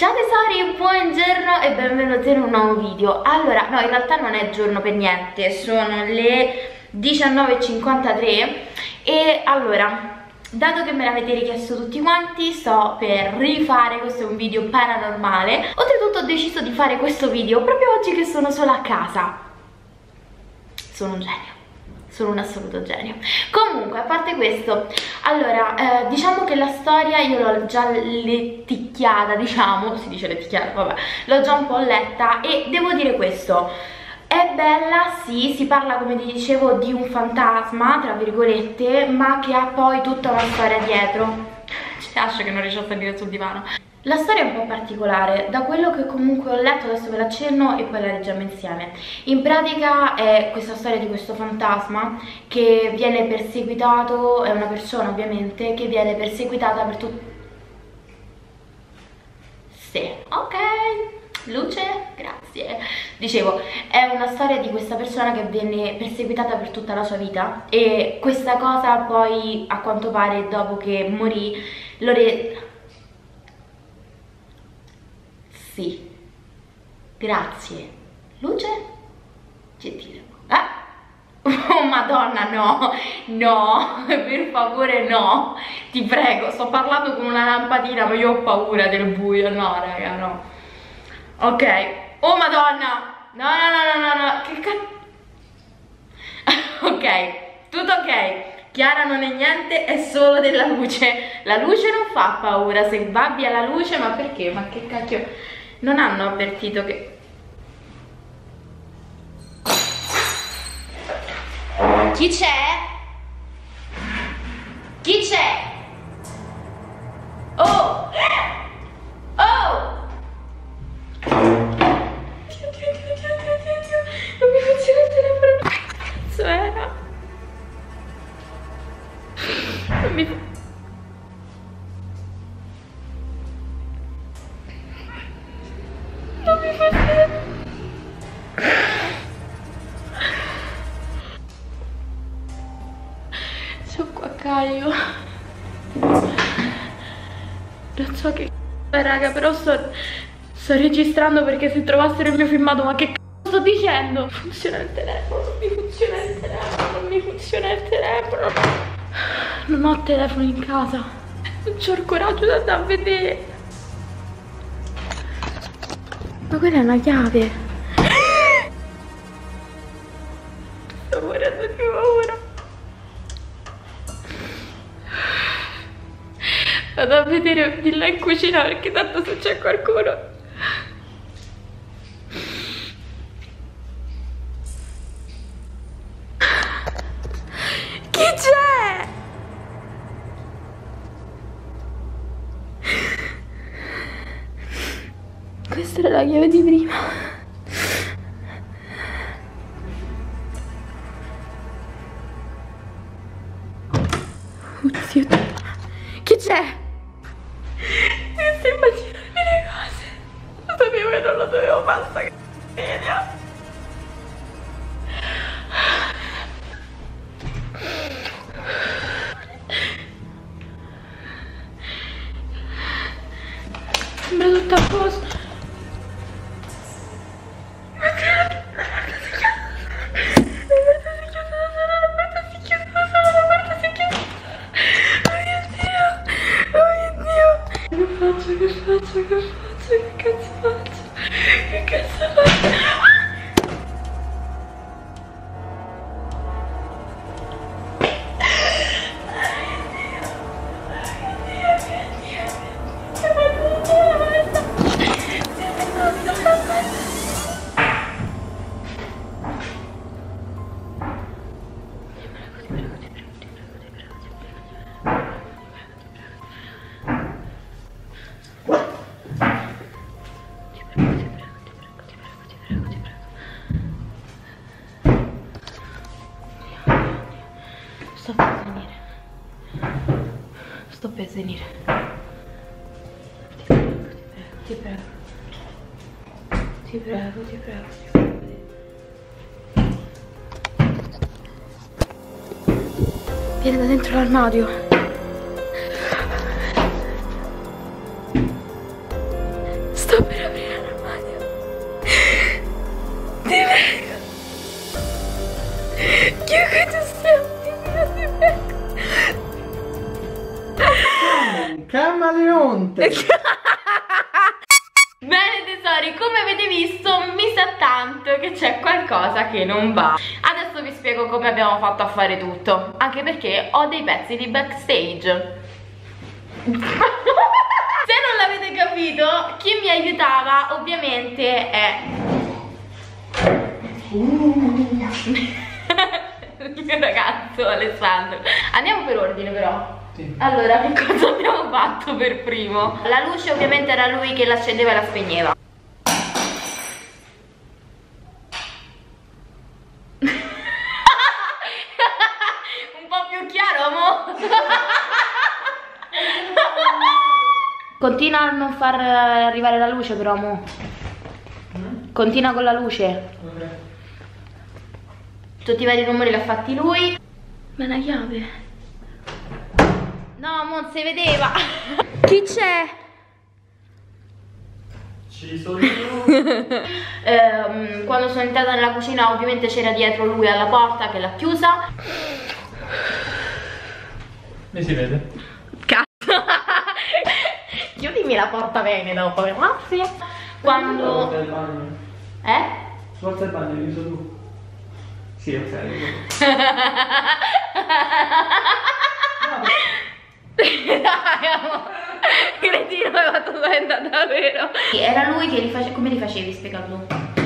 Ciao tesori, buongiorno e benvenuti in un nuovo video. Allora, no, in realtà non è giorno per niente, sono le 19:53 e allora, dato che me l'avete richiesto tutti quanti, sto per rifare, questo è un video paranormale. Oltretutto ho deciso di fare questo video proprio oggi che sono sola a casa. Sono un genio. Sono un assoluto genio. Comunque, a parte questo, allora, diciamo che la storia io l'ho già letticchiata, diciamo, si dice letticchiata, vabbè, l'ho già un po' letta e devo dire questo, è bella, sì, si parla, come ti dicevo, di un fantasma, tra virgolette, ma che ha poi tutta una storia dietro. Ci lascio che non riesco a salire sul divano. La storia è un po' particolare, da quello che comunque ho letto, adesso ve la accenno e poi la leggiamo insieme. In pratica è questa storia di questo fantasma che viene perseguitato, è una persona ovviamente, che viene perseguitata per tutto... Sì, ok, luce, grazie. Dicevo, è una storia di questa persona che viene perseguitata per tutta la sua vita e questa cosa poi, a quanto pare, dopo che morì, Sì, grazie. Luce? Gentile. Oh madonna, no, no, per favore no, ti prego, sto parlando con una lampadina ma io ho paura del buio, no raga, no. Ok, oh madonna, no, che ok, tutto ok. Chiara non è niente, è solo della luce. La luce non fa paura, se va via la luce, ma perché? Ma che cacchio? Non hanno avvertito che... Chi c'è? Chi c'è? Oh! Oh! Oddio, non mi funziona il telefono. Che cazzo era? Non mi... Non mi fa bene. Sono qua Caio. Non so che raga, però sto registrando perché se trovassero il mio filmato, ma che cazzo sto dicendo? Funziona il telefono, non mi funziona il telefono, non mi funziona il telefono. Non ho telefono in casa. Non c'ho il coraggio di andare a vedere. Ma quella è una chiave. Sto morendo di paura. Vado a vedere di là in cucina perché tanto se c'è qualcuno. Chi c'è? Questa era la chiave di prima. Oddio. Chi c'è? Mi sto immaginando le cose. Lo sapevo che non lo dovevo fare sta video. Sembra tutto a posto. Che faccio? Che cazzo faccio? Che cazzo faccio? Sto per svenire. Ti prego. Ti prego, ti prego, ti prego. Viene da dentro l'armadio. Sto per aprire l'armadio. Ti prego. Chiunque tu sia, ti prego. Camaleonte. Bene tesori, come avete visto mi sa tanto che c'è qualcosa che non va. Adesso vi spiego come abbiamo fatto a fare tutto, anche perché ho dei pezzi di backstage. Se non l'avete capito, chi mi aiutava ovviamente è il mio ragazzo Alessandro. Andiamo per ordine però. Sì. Allora, che cosa abbiamo fatto per primo? La luce ovviamente era lui che l'accendeva e la spegneva. Un po' più chiaro, amore? Continua a non far arrivare la luce però, amore. Continua con la luce. Ok. Tutti i vari rumori li ha fatti lui. Ma la chiave? No, non si vedeva. Chi c'è? Ci sono io. Quando sono entrata nella cucina ovviamente c'era dietro lui alla porta che l'ha chiusa. Mi si vede? Cazzo. Chiudimi la porta bene dopo, grazie. Quando... Svolta il bagno, l'hai visto tu? Sì, ok. Dai, amore. Cretino, mi hai fatto spaventare davvero. Era lui che li faceva. Come li facevi? Spiega tu.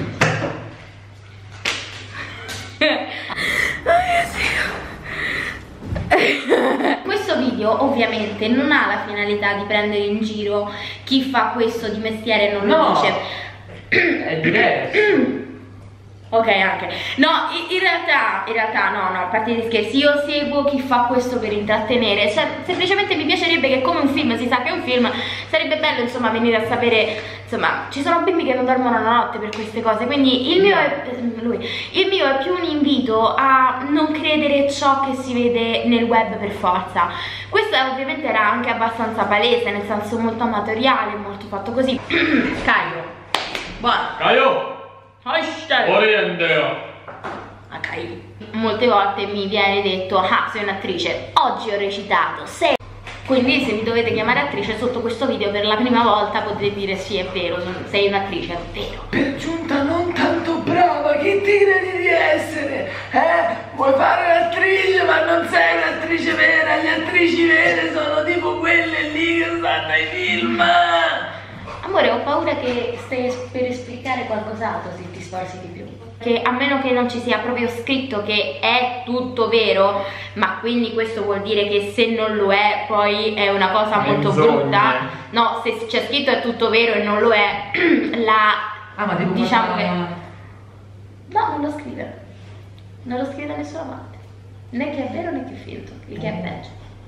Questo video ovviamente non ha la finalità di prendere in giro chi fa questo di mestiere e non lo dice. È diverso. Ok, anche. No, in realtà no, a parte gli scherzi, io seguo chi fa questo per intrattenere. Cioè, semplicemente mi piacerebbe che come un film, si sa che è un film, sarebbe bello insomma venire a sapere, insomma, ci sono bimbi che non dormono la notte per queste cose, quindi il mio è più un invito a non credere ciò che si vede nel web per forza. Questo ovviamente era anche abbastanza palese, nel senso molto amatoriale, molto fatto così. Caio, buono. Caio! Oriente. Ok. Molte volte mi viene detto: ah, sei un'attrice, oggi ho recitato, sei. Quindi se mi dovete chiamare attrice sotto questo video per la prima volta potete dire sì, è vero, sei un'attrice, è vero. Per giunta non tanto brava, che ti credi di essere? Vuoi fare l'attrice ma non sei un'attrice vera, le attrici vere sono tipo quelle lì che stanno ai film. Amore, ho paura che stai per esplicare qualcos'altro se ti sforzi di più. Che a meno che non ci sia proprio scritto che è tutto vero, ma quindi questo vuol dire che se non lo è poi è una cosa molto brutta. No, se c'è scritto è tutto vero e non lo è, ma tipo diciamo che... No, non lo scrive. Non lo scrive da nessuna parte. Né che è vero né che è finto, il che è peggio.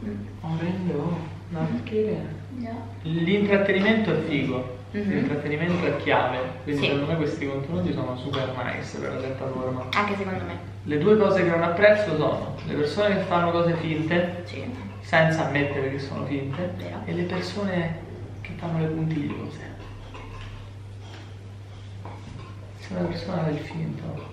No, perché? L'intrattenimento è figo, l'intrattenimento è chiave, quindi secondo me questi contenuti sono super nice per la piattaforma. Anche secondo me. Le due cose che non apprezzo sono le persone che fanno cose finte, senza ammettere che sono finte, e le persone che fanno le puntigliose. Sei una persona del finto.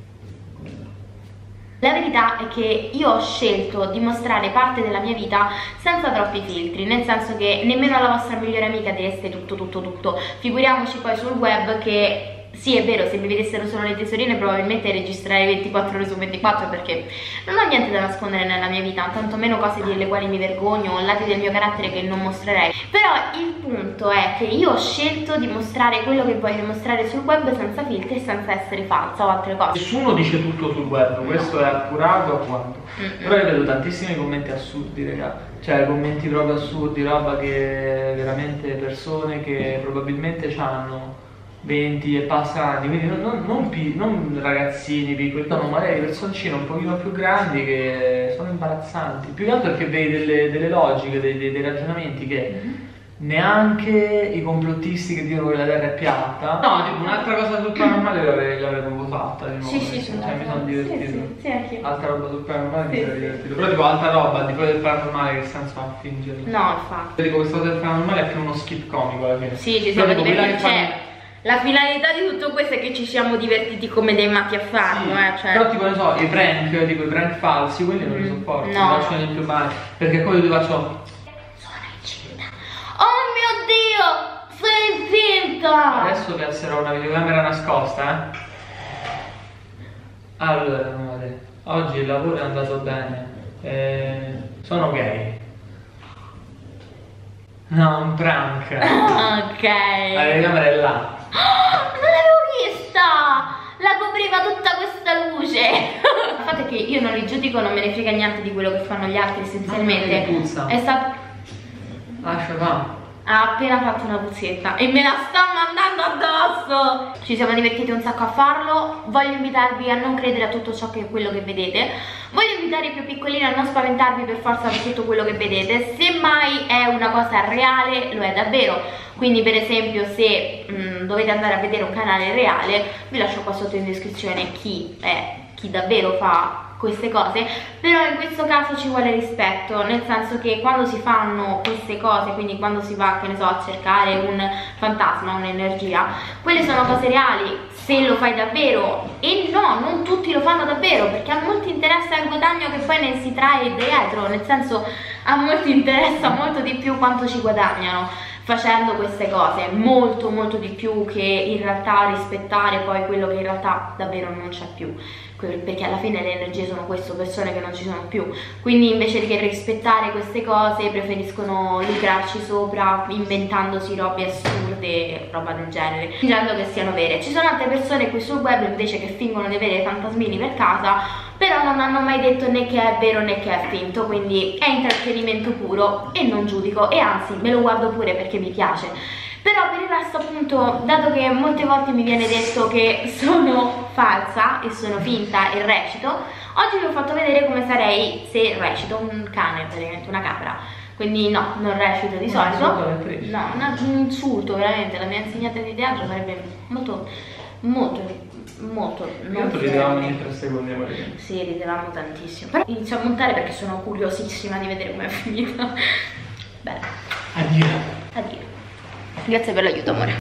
La verità è che io ho scelto di mostrare parte della mia vita senza troppi filtri, nel senso che nemmeno alla vostra migliore amica direste tutto, figuriamoci poi sul web che... Sì, è vero, se mi vedessero solo le tesorine probabilmente registrerei 24 ore su 24 perché non ho niente da nascondere nella mia vita, tantomeno cose delle quali mi vergogno o lati del mio carattere che non mostrerei. Però il punto è che io ho scelto di mostrare quello che voglio mostrare sul web senza filtri e senza essere falsa o altre cose. Nessuno dice tutto sul web, questo è appurato a quanto. Però io vedo tantissimi commenti assurdi, raga. Cioè commenti proprio assurdi, roba che veramente persone che probabilmente hanno 20 e passa anni, quindi non ragazzini piccoli, no, magari personcine un pochino più grandi che sono imbarazzanti, più che altro perché vedi delle logiche, dei ragionamenti che neanche i complottisti che dicono che la terra è piatta. No, tipo un'altra cosa sul paranormale l'avremmo fatta di nuovo. Sì, cioè, mi sono divertito. Sì, anche io. Altra roba sul paranormale mi sono divertito. Però tipo altra roba di quello del paranormale, che senso ha a fingerlo? No, infatti. Dico, questa cosa del paranormale è più uno skit comico alla fine. Sì, ci siamo Però, tipo, divertiti. Cioè, la finalità di tutto questo è che ci siamo divertiti come dei matti a farlo, sì. cioè. Però tipo ne so, i prank, tipo i prank falsi, quelli non li sopporto. No. Mi faccio più male. Perché come ti faccio. Oh mio Dio, sei finta! Adesso piazzerò una videocamera nascosta, Allora, amore, oggi il lavoro è andato bene. Sono gay. No, un prank. Ok. La videocamera è là. Non l'avevo vista! La copriva tutta questa luce. Il fatto è che io non li giudico, non me ne frega niente di quello che fanno gli altri essenzialmente. Puzza. È stato. Lascia va. Ha appena fatto una puzzetta e me la sta mandando addosso. Ci siamo divertiti un sacco a farlo. Voglio invitarvi a non credere a tutto ciò che è quello che vedete. Voglio invitare i più piccolini a non spaventarvi per forza per tutto quello che vedete. Se mai è una cosa reale, lo è davvero. Quindi per esempio se dovete andare a vedere un canale reale, vi lascio qua sotto in descrizione chi davvero fa queste cose. Però in questo caso ci vuole rispetto, nel senso che quando si fanno queste cose, quindi quando si va, che ne so, a cercare un fantasma, un'energia, quelle sono cose reali se lo fai davvero. E no, non tutti lo fanno davvero, perché a molti interessa il guadagno che poi ne si trae dietro, nel senso a molti interessa molto di più quanto ci guadagnano facendo queste cose, molto molto di più che in realtà rispettare poi quello che in realtà davvero non c'è più, perché alla fine le energie sono questo, persone che non ci sono più. Quindi invece che rispettare queste cose preferiscono lucrarci sopra inventandosi robe assurde, roba del genere, fingendo che siano vere. Ci sono altre persone qui sul web invece che fingono di avere fantasmini per casa, però non hanno mai detto né che è vero né che è finto, quindi è intrattenimento puro e non giudico, e anzi me lo guardo pure perché mi piace. Però per il resto appunto, dato che molte volte mi viene detto che sono falsa e sono finta e recito, oggi vi ho fatto vedere come sarei se recito un cane, praticamente una capra. Quindi no, non recito di solito. No, un insulto veramente. La mia insegnante di teatro sarebbe molto Io ridevamo ogni 3 secondi. Sì, ridevamo tantissimo. Però inizio a montare perché sono curiosissima di vedere com'è finita. Bene. Addio. Addio. Grazie per l'aiuto, amore.